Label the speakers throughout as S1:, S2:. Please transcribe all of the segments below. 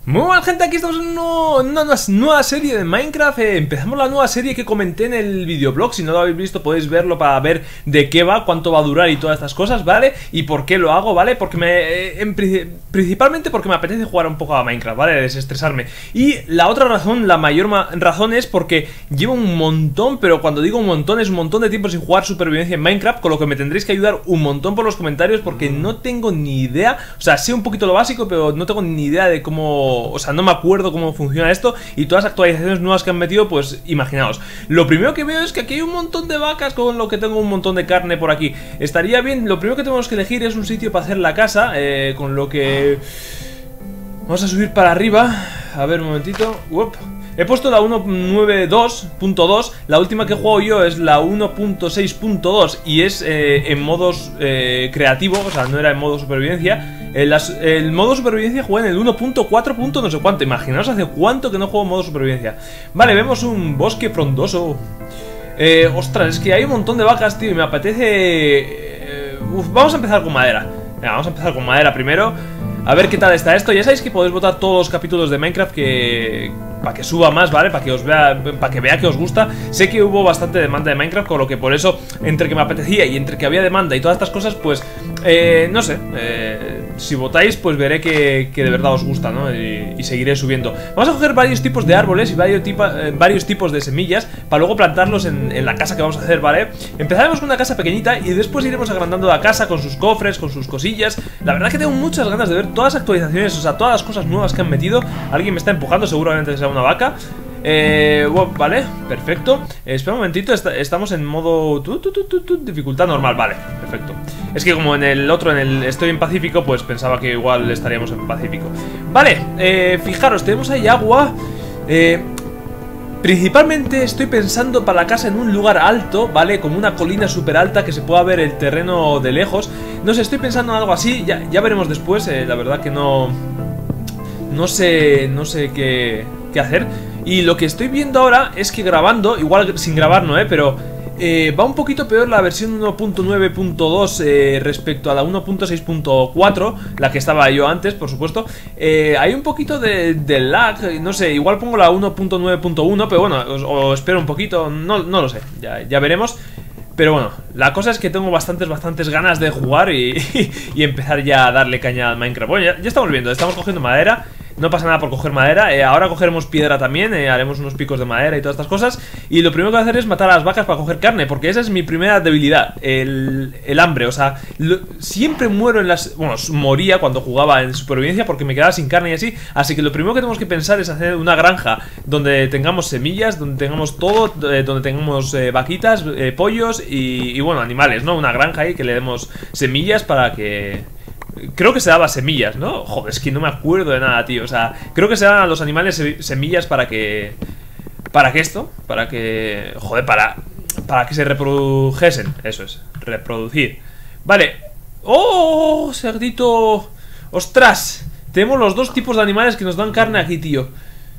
S1: Muy buena gente, aquí estamos en una nueva serie de Minecraft. Empezamos la nueva serie que comenté en el videoblog. Si no lo habéis visto podéis verlo para ver de qué va, cuánto va a durar y todas estas cosas, ¿vale? Y por qué lo hago, ¿vale? Porque principalmente porque me apetece jugar un poco a Minecraft, ¿vale? Desestresarme. Y la otra razón, la mayor razón es porque llevo un montón, pero cuando digo un montón es un montón de tiempo sin jugar supervivencia en Minecraft, con lo que me tendréis que ayudar un montón por los comentarios porque no tengo ni idea. O sea, sé un poquito lo básico, pero no tengo ni idea de cómo... O sea, no me acuerdo cómo funciona esto. Y todas las actualizaciones nuevas que han metido, pues imaginaos. Lo primero que veo es que aquí hay un montón de vacas, con lo que tengo un montón de carne por aquí. Estaría bien, lo primero que tenemos que elegir es un sitio para hacer la casa, con lo que... Vamos a subir para arriba. A ver, un momentito. He puesto la 1.92.2. La última que he jugado yo es la 1.6.2 y es en modos creativo, o sea, no era en modo supervivencia. El modo supervivencia jugué en el 1.4. No sé cuánto. Imaginaos hace cuánto que no juego en modo supervivencia. Vale, vemos un bosque frondoso. Ostras, es que hay un montón de vacas, tío, y me apetece... vamos a empezar con madera. Venga, vamos a empezar con madera primero. A ver qué tal está esto. Ya sabéis que podéis votar todos los capítulos de Minecraft para que suba más, ¿vale? Para que vea que os gusta. Sé que hubo bastante demanda de Minecraft, con lo que por eso, entre que me apetecía y entre que había demanda y todas estas cosas, pues, no sé, si votáis, pues veré que de verdad os gusta, ¿no? Y seguiré subiendo. Vamos a coger varios tipos de árboles y varios tipos de semillas para luego plantarlos en la casa que vamos a hacer, ¿vale? Empezaremos con una casa pequeñita y después iremos agrandando la casa con sus cofres, con sus cosillas. La verdad que tengo muchas ganas de ver todas las actualizaciones, o sea, todas las cosas nuevas que han metido. Alguien me está empujando, seguramente será una vaca. Vale, perfecto. Espera un momentito, estamos en modo dificultad normal, vale, perfecto. Es que como en el otro, estoy en Pacífico, pues pensaba que igual estaríamos en Pacífico. Vale, fijaros, tenemos ahí agua. Principalmente estoy pensando para la casa en un lugar alto, ¿vale? Como una colina súper alta que se pueda ver el terreno de lejos. No sé, estoy pensando en algo así, ya veremos después. La verdad que no sé qué hacer. Y lo que estoy viendo ahora es que grabando, igual sin grabar no, pero va un poquito peor la versión 1.9.2 respecto a la 1.6.4, la que estaba yo antes, por supuesto. Hay un poquito de lag, no sé, igual pongo la 1.9.1, pero bueno, os espero un poquito, no lo sé, ya veremos. Pero bueno, la cosa es que tengo bastantes ganas de jugar y empezar ya a darle caña al Minecraft. Bueno, ya estamos viendo, estamos cogiendo madera. No pasa nada por coger madera, ahora cogeremos piedra también, haremos unos picos de madera y todas estas cosas. Y lo primero que voy a hacer es matar a las vacas para coger carne, porque esa es mi primera debilidad, el hambre. O sea, siempre muero en las... Bueno, moría cuando jugaba en supervivencia porque me quedaba sin carne y así. Así que lo primero que tenemos que pensar es hacer una granja donde tengamos semillas, donde tengamos todo, donde tengamos vaquitas, pollos y bueno, animales, ¿no? Una granja ahí que le demos semillas para que... Creo que se daba semillas, ¿no? Joder, es que no me acuerdo de nada, tío. O sea, creo que se daban a los animales semillas para que... ¿Para qué esto? Para que... Joder, para que se reprodujesen. Eso es, reproducir. Vale. ¡Oh! Cerdito. ¡Ostras! Tenemos los dos tipos de animales que nos dan carne aquí, tío.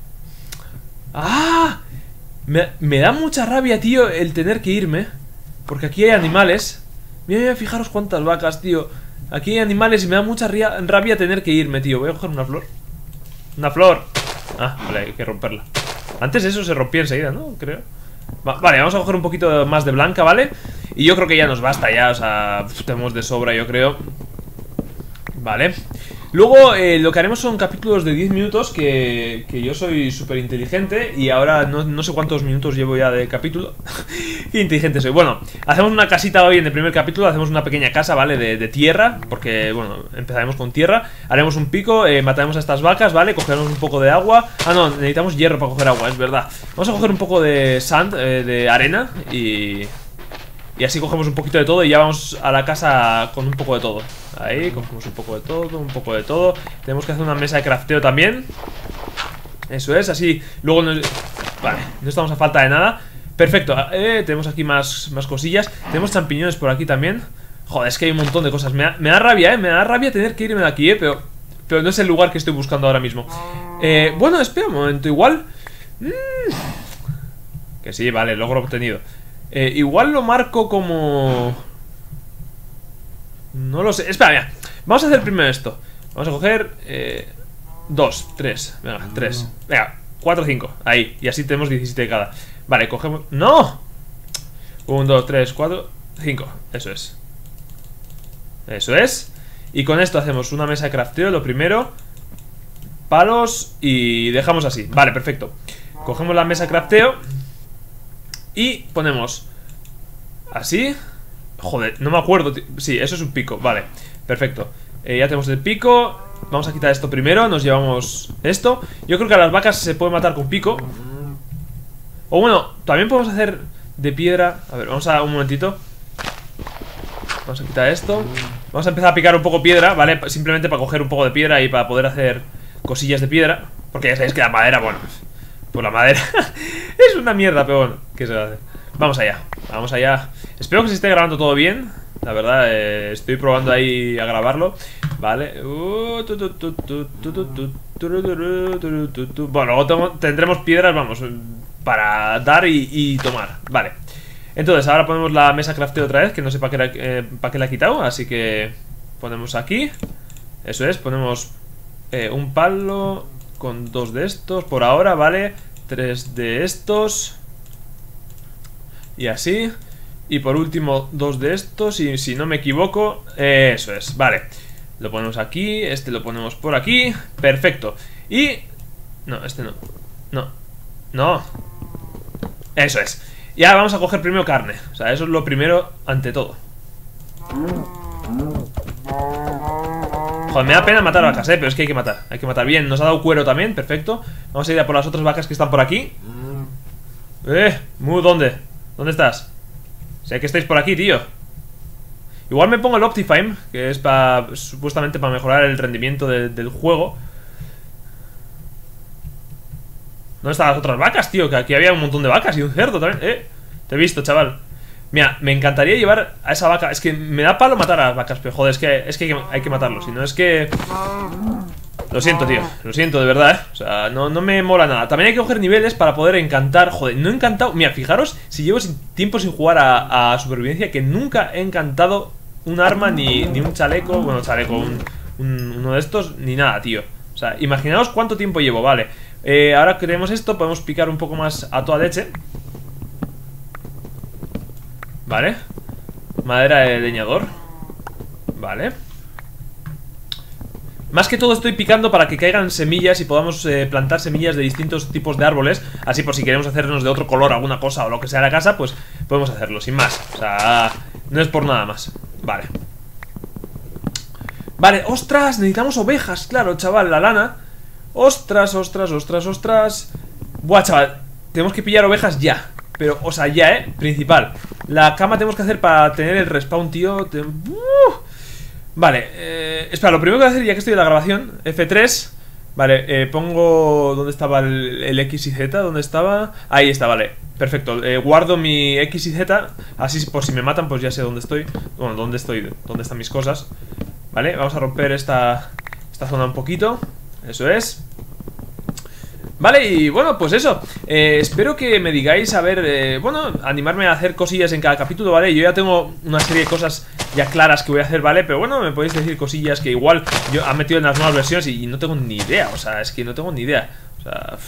S1: ¡Ah! Me da mucha rabia, tío, el tener que irme. Porque aquí hay animales. Mira, fijaros cuántas vacas, tío. Aquí hay animales y me da mucha rabia tener que irme, tío. Voy a coger una flor. ¡Una flor! Ah, vale, hay que romperla. Antes eso se rompía enseguida, ¿no? Creo. Vale, vamos a coger un poquito más de blanca, ¿vale? Y yo creo que ya nos basta ya, o sea, tenemos de sobra, yo creo. Vale. Luego lo que haremos son capítulos de 10 minutos, que yo soy súper inteligente. Y ahora no sé cuántos minutos llevo ya de capítulo. Qué inteligente soy. Bueno, hacemos una casita hoy en el primer capítulo. Hacemos una pequeña casa, ¿vale? De tierra, porque, bueno, empezaremos con tierra. Haremos un pico, mataremos a estas vacas, ¿vale? Cogeremos un poco de agua. Ah, no, necesitamos hierro para coger agua, es verdad. Vamos a coger un poco de sand, de arena. Y así cogemos un poquito de todo y ya vamos a la casa con un poco de todo. Ahí, cogemos un poco de todo, un poco de todo. Tenemos que hacer una mesa de crafteo también. Eso es, así luego vale, no estamos a falta de nada. Perfecto, tenemos aquí más cosillas. Tenemos champiñones por aquí también. Joder, es que hay un montón de cosas. Me da rabia, me da rabia tener que irme de aquí, pero no es el lugar que estoy buscando ahora mismo. Bueno, espera un momento, igual que sí, vale, logro obtenido. Igual lo marco como... No lo sé, espera, mira. Vamos a hacer primero esto. Vamos a coger 2, 3, venga, 3. Venga, 4, 5, ahí. Y así tenemos 17 de cada. Vale, cogemos... ¡No! 1, 2, 3, 4, 5. Eso es. Eso es. Y con esto hacemos una mesa de crafteo, lo primero. Palos y dejamos así. Vale, perfecto. Cogemos la mesa de crafteo y ponemos así. Joder, no me acuerdo. Sí, eso es un pico, vale, perfecto. Ya tenemos el pico. Vamos a quitar esto primero, nos llevamos esto. Yo creo que a las vacas se puede matar con pico. O bueno, también podemos hacer de piedra. A ver, vamos a un momentito. Vamos a quitar esto. Vamos a empezar a picar un poco piedra, ¿vale? Simplemente para coger un poco de piedra y para poder hacer cosillas de piedra. Porque ya sabéis que la madera, bueno, pues la madera es una mierda, pero bueno, ¿qué se va a hacer? Vamos allá, vamos allá. Espero que se esté grabando todo bien. La verdad, estoy probando ahí a grabarlo. Vale. Bueno, luego tendremos piedras, vamos, para dar y tomar. Vale. Entonces, ahora ponemos la mesa crafteo otra vez, que no sé para qué la he quitado. Así que ponemos aquí. Eso es, ponemos un palo con 2 de estos por ahora, ¿vale? 3 de estos. Y así. Y por último 2 de estos, y si no me equivoco, eso es, vale. Lo ponemos aquí, este lo ponemos por aquí. Perfecto. Y... no, este no. No. No. Eso es. Y ahora vamos a coger primero carne. O sea, eso es lo primero ante todo. Joder, me da pena matar vacas, pero es que hay que matar. Hay que matar bien, nos ha dado cuero también, perfecto. Vamos a ir a por las otras vacas que están por aquí. ¿Dónde? ¿Dónde estás? Sé que estáis por aquí, tío. Igual me pongo el Optifine, que es supuestamente para mejorar el rendimiento del juego. ¿Dónde están las otras vacas, tío? Que aquí había un montón de vacas y un cerdo también. Te he visto, chaval. Mira, me encantaría llevar a esa vaca. Es que me da palo matar a las vacas, pero joder, es que hay que matarlo. Si no es que... Lo siento, tío, lo siento de verdad, ¿eh? O sea, no me mola nada. También hay que coger niveles para poder encantar. Joder, no he encantado. Mira, fijaros, si llevo tiempo sin jugar a supervivencia, que nunca he encantado un arma ni un chaleco. Bueno, chaleco, uno de estos, ni nada, tío. O sea, imaginaos cuánto tiempo llevo, vale. Ahora que tenemos esto, podemos picar un poco más a toda leche. Vale. Madera de leñador. Vale. Más que todo estoy picando para que caigan semillas y podamos plantar semillas de distintos tipos de árboles. Así por si queremos hacernos de otro color alguna cosa o lo que sea de la casa, pues podemos hacerlo, sin más. O sea, no es por nada más. Vale. Vale, ostras, necesitamos ovejas, claro, chaval, la lana. Ostras. Buah, chaval, tenemos que pillar ovejas ya. Pero, o sea, ya, principal. La cama tenemos que hacer para tener el respawn, tío. Vale, espera, lo primero que voy a hacer, ya que estoy en la grabación, F3. Vale, pongo... ¿Dónde estaba el X y Z? ¿Dónde estaba? Ahí está, vale, perfecto. Guardo mi X y Z. Así por si me matan, pues ya sé dónde estoy. Bueno, dónde están mis cosas. Vale, vamos a romper esta zona un poquito. Eso es. Vale, y bueno, pues eso. Espero que me digáis, a ver, bueno, animarme a hacer cosillas en cada capítulo, ¿vale? Yo ya tengo una serie de cosas ya claras que voy a hacer, ¿vale? Pero bueno, me podéis decir cosillas que igual yo han metido en las nuevas versiones y no tengo ni idea. O sea, es que no tengo ni idea. O sea...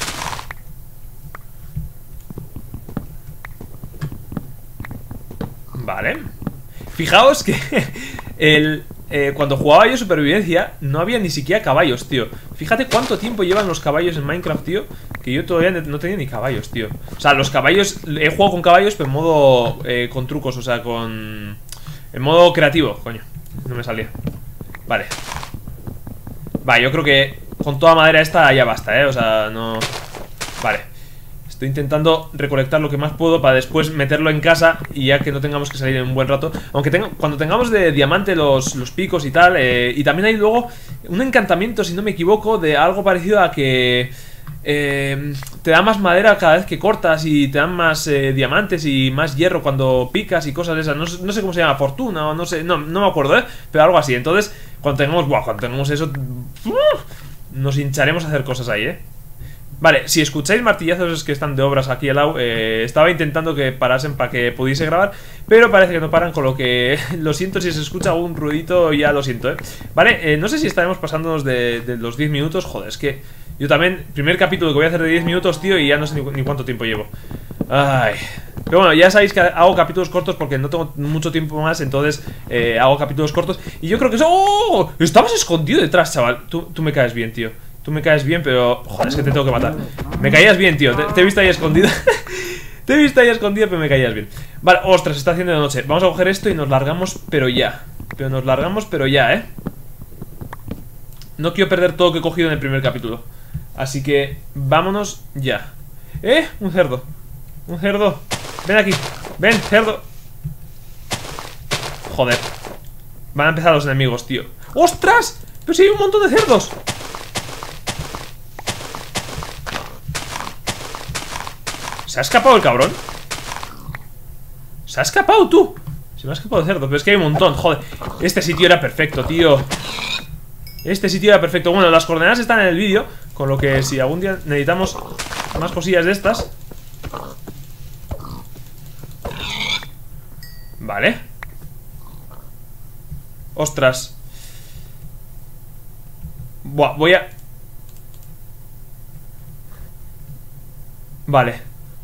S1: Vale. Fijaos que cuando jugaba yo supervivencia no había ni siquiera caballos, tío. Fíjate cuánto tiempo llevan los caballos en Minecraft, tío, que yo todavía no tenía ni caballos, tío. O sea, los caballos, he jugado con caballos, pero en modo con trucos, o sea, en modo creativo, coño. No me salía. Vale. Vale, yo creo que con toda madera esta ya basta, o sea, no... Vale. Estoy intentando recolectar lo que más puedo para después meterlo en casa y ya que no tengamos que salir en un buen rato. Aunque cuando tengamos de diamante los picos y tal. Y también hay luego un encantamiento, si no me equivoco, de algo parecido a que te da más madera cada vez que cortas y te dan más diamantes y más hierro cuando picas y cosas de esas. No sé cómo se llama, fortuna o no sé, no me acuerdo, pero algo así. Entonces, cuando tengamos eso, nos hincharemos a hacer cosas ahí, Vale, si escucháis martillazos es que están de obras aquí al lado. Estaba intentando que parasen para que pudiese grabar, pero parece que no paran, con lo que lo siento si se escucha algún ruidito, ya lo siento, Vale, no sé si estaremos pasándonos de los 10 minutos. Joder, es que yo también, primer capítulo que voy a hacer de 10 minutos, tío, y ya no sé ni cuánto tiempo llevo. Ay... Pero bueno, ya sabéis que hago capítulos cortos porque no tengo mucho tiempo más, entonces hago capítulos cortos. Y yo creo que eso... ¡Oh! Estabas escondido detrás, chaval. Tú me caes bien, tío. Tú me caes bien, pero... Joder, es que te tengo que matar. Me caías bien, tío. Te he visto ahí escondido. Te he visto ahí escondido, pero me caías bien. Vale, ostras, está haciendo de noche. Vamos a coger esto y nos largamos, pero ya. No quiero perder todo lo que he cogido en el primer capítulo. Así que vámonos ya. Un cerdo. Un cerdo. Ven aquí. Ven, cerdo. Joder. Van a empezar los enemigos, tío. ¡Ostras! Pero si hay un montón de cerdos. ¿Se ha escapado el cabrón? ¿Se ha escapado tú? Se me ha escapado el cerdo, pero es que hay un montón, joder. Este sitio era perfecto, tío. Este sitio era perfecto. Bueno, las coordenadas están en el vídeo, con lo que si algún día necesitamos más cosillas de estas. Vale. Ostras. Buah, voy a... Vale.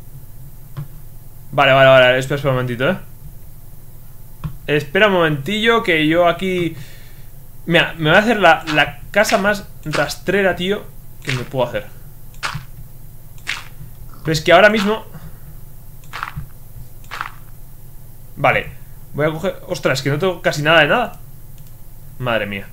S1: Vale, espera un momentito, Espera un momentillo que yo aquí... Mira, me voy a hacer la casa más rastrera, tío, que me puedo hacer. Pero es que ahora mismo... Vale, voy a coger... Ostras, que no tengo casi nada de nada. Madre mía.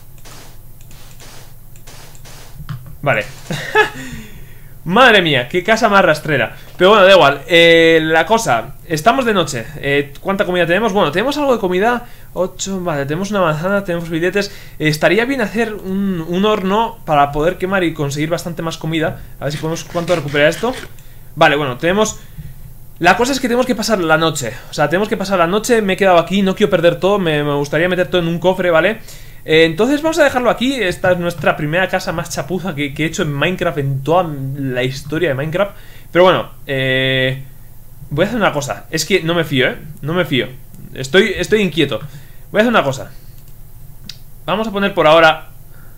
S1: Vale. Madre mía, qué casa más rastrera. Pero bueno, da igual, la cosa, estamos de noche. ¿Cuánta comida tenemos? Bueno, tenemos algo de comida. 8, vale, tenemos una manzana, tenemos billetes. Estaría bien hacer un horno para poder quemar y conseguir bastante más comida. A ver si podemos, ¿cuánto recupera esto? Vale, bueno, tenemos... La cosa es que tenemos que pasar la noche. O sea, tenemos que pasar la noche, me he quedado aquí, no quiero perder todo. Me gustaría meter todo en un cofre, ¿vale? Entonces vamos a dejarlo aquí. Esta es nuestra primera casa más chapuza que he hecho en Minecraft, en toda la historia de Minecraft. Pero bueno, voy a hacer una cosa. Es que no me fío, no me fío. Estoy inquieto. Voy a hacer una cosa. Vamos a poner por ahora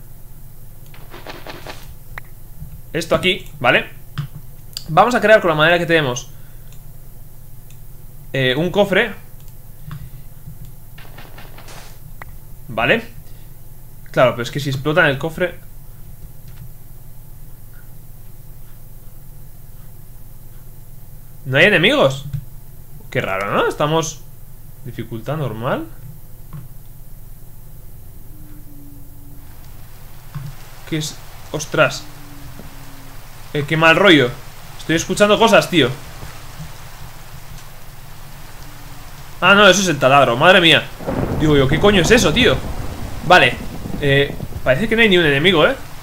S1: esto aquí, ¿vale? Vamos a crear con la madera que tenemos un cofre, ¿vale? Claro, pero es que si explotan el cofre... No hay enemigos. Qué raro, ¿no? Estamos... Dificultad normal. ¿Qué es? Ostras. Qué mal rollo. Estoy escuchando cosas, tío. Ah, no, eso es el taladro, madre mía. Digo yo, ¿qué coño es eso, tío? Vale, parece que no hay ni un enemigo,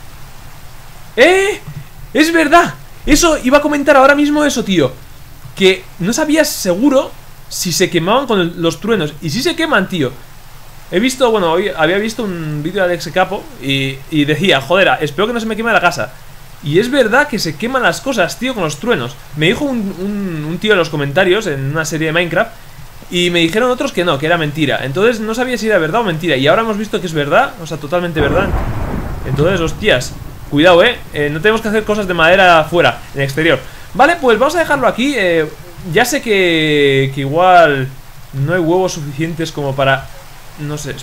S1: es verdad. Eso, iba a comentar ahora mismo eso, tío. Que no sabías seguro si se quemaban con los truenos. Y si se queman, tío. He visto, bueno, hoy había visto un vídeo de Alex Capo y decía, joder, espero que no se me queme la casa. Y es verdad que se queman las cosas, tío, con los truenos. Me dijo un tío en los comentarios, en una serie de Minecraft, y me dijeron otros que no, que era mentira. Entonces no sabía si era verdad o mentira. Y ahora hemos visto que es verdad, o sea, totalmente verdad. Entonces, hostias, cuidado, no tenemos que hacer cosas de madera afuera, en el exterior. Vale, pues vamos a dejarlo aquí. Ya sé que igual no hay huevos suficientes como para... No sé.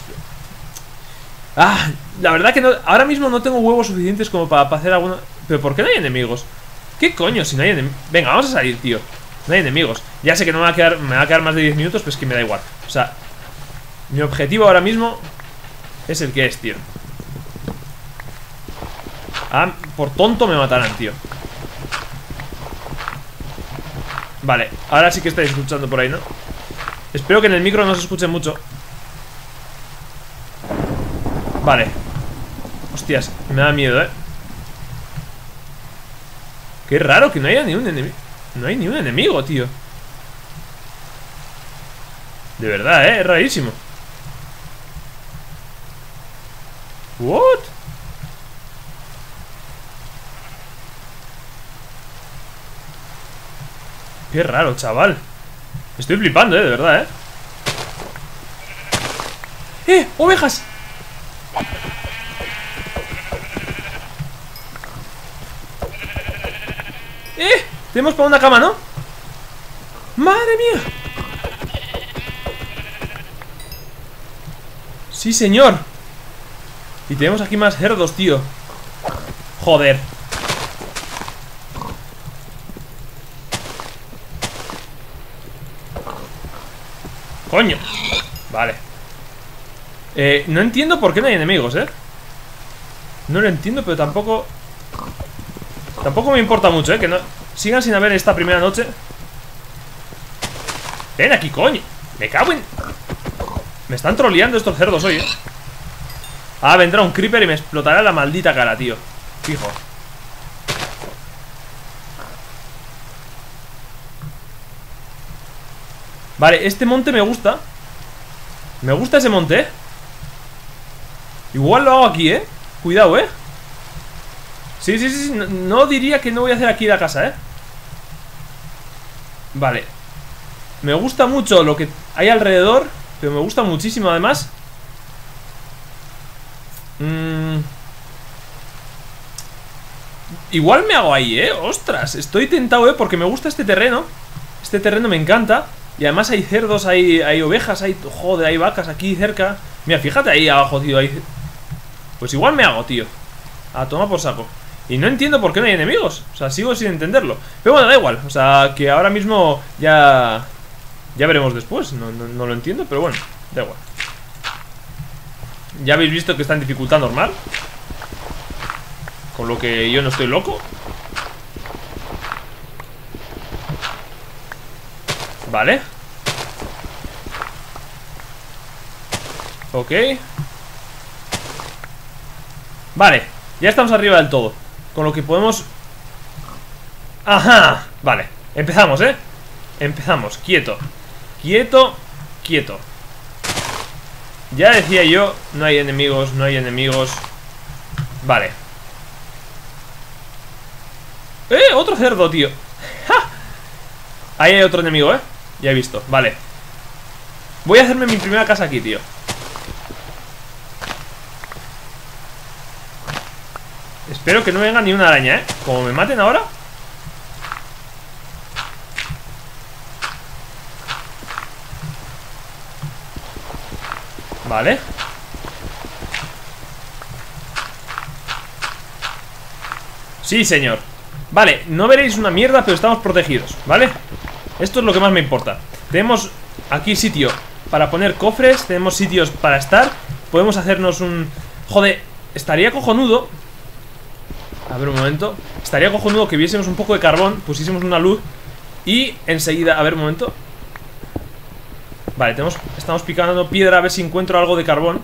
S1: La verdad que no, ahora mismo no tengo huevos suficientes como para hacer alguna... ¿Pero por qué no hay enemigos? ¿Qué coño si no hay enemigos? Venga, vamos a salir, tío. No hay enemigos. Ya sé que no me va a quedar más de 10 minutos, pero es que me da igual. O sea, mi objetivo ahora mismo es el que es, tío. Por tonto me matarán, tío. Vale, ahora sí que estáis escuchando por ahí, ¿no? Espero que en el micro no se escuche mucho. Vale. Hostias, me da miedo, Qué raro que no haya ni un enemigo. No hay ni un enemigo, tío. De verdad, es rarísimo. What? Qué raro, chaval. Estoy flipando, de verdad, ¡Ovejas! Tenemos para una cama, ¿no? ¡Madre mía! Sí, señor. Y tenemos aquí más cerdos, tío. Joder. Coño. Vale. No entiendo por qué no hay enemigos, No lo entiendo, pero tampoco me importa mucho, que no sigan sin haber esta primera noche. Ven aquí, coño. Me cago en... Me están troleando estos cerdos hoy, Ah, vendrá un creeper y me explotará la maldita cara, tío. Fijo. Vale, este monte me gusta. Me gusta ese monte, Igual lo hago aquí, Cuidado, Sí, sí, sí, no diría que no voy a hacer aquí la casa, Vale. Me gusta mucho lo que hay alrededor, pero me gusta muchísimo además. Igual me hago ahí, ostras, estoy tentado, porque me gusta este terreno. Este terreno me encanta. Y además hay cerdos, hay ovejas, joder, hay vacas aquí cerca. Mira, fíjate ahí abajo, tío, Pues igual me hago, tío. A tomar por saco. Y no entiendo por qué no hay enemigos. O sea, sigo sin entenderlo. Pero bueno, da igual. O sea, que ahora mismo ya veremos después. No lo entiendo, pero bueno, da igual. Ya habéis visto que está en dificultad normal. Con lo que yo no estoy loco. Vale. Ok. Vale, ya estamos arriba del todo. Con lo que podemos... ¡Ajá! Vale, empezamos, Empezamos, quieto. Quieto, quieto. Ya decía yo, no hay enemigos, no hay enemigos. Vale. Otro cerdo, tío. ¡Ja! Ahí hay otro enemigo, Ya he visto, vale. Voy a hacerme mi primera casa aquí, tío. Espero que no venga ni una araña, Como me maten ahora. Vale. Sí, señor. Vale, no veréis una mierda, pero estamos protegidos, ¿vale? Esto es lo que más me importa. Tenemos aquí sitio para poner cofres. Tenemos sitios para estar. Podemos hacernos un... Joder, estaría cojonudo. A ver un momento. Estaría cojonudo que viésemos un poco de carbón, pusiésemos una luz y enseguida... A ver un momento. Vale, estamos picando piedra a ver si encuentro algo de carbón.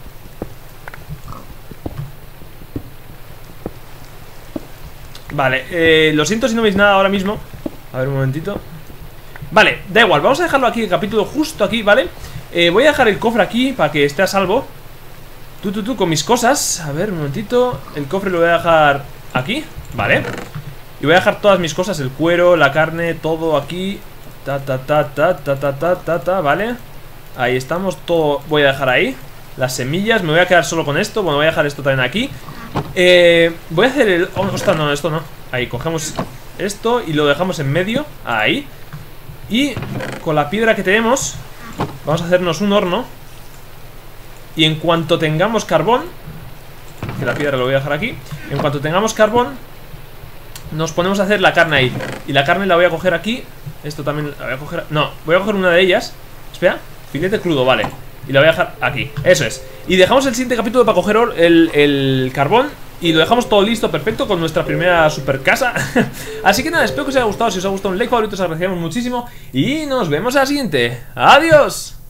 S1: Vale, lo siento si no veis nada ahora mismo. A ver un momentito. Vale, da igual, vamos a dejarlo aquí, el capítulo justo aquí, ¿vale? Voy a dejar el cofre aquí para que esté a salvo. Con mis cosas. A ver un momentito. El cofre lo voy a dejar aquí, ¿vale? Y voy a dejar todas mis cosas, el cuero, la carne, todo aquí. Vale. Ahí estamos, todo voy a dejar ahí. Las semillas, me voy a quedar solo con esto. Bueno, voy a dejar esto también aquí. Voy a hacer el... ostras, no, esto no. Ahí, cogemos esto y lo dejamos en medio. Ahí. Y con la piedra que tenemos vamos a hacernos un horno. Y en cuanto tengamos carbón, que la piedra lo voy a dejar aquí. En cuanto tengamos carbón, nos ponemos a hacer la carne ahí. Y la carne la voy a coger aquí. Esto también la voy a coger... No, voy a coger una de ellas. Espera, filete crudo, vale. Y la voy a dejar aquí, eso es. Y dejamos el siguiente capítulo para coger el carbón. Y lo dejamos todo listo, perfecto, con nuestra primera super casa. Así que nada, espero que os haya gustado. Si os ha gustado un like favorito, os agradecemos muchísimo. Y nos vemos a la siguiente. ¡Adiós!